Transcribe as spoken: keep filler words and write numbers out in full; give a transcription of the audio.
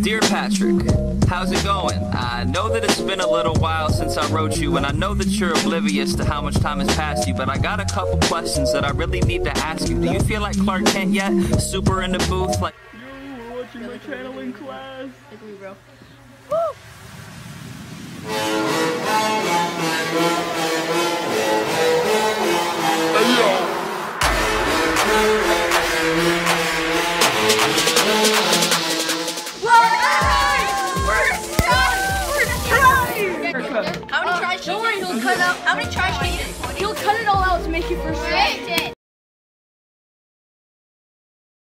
Dear Patrick, how's it going? I know that it's been a little while since I wrote you, and I know that you're oblivious to how much time has passed you, but I got a couple questions that I really need to ask you. Do you feel like Clark Kent yet? Super in the booth, like... Yo, we're watching my channel in class. Like me, bro. Woo! Hey, yo! How many trash? Don't worry, he'll cut out. How many trash can you? He'll cut it all out to make you frustrated.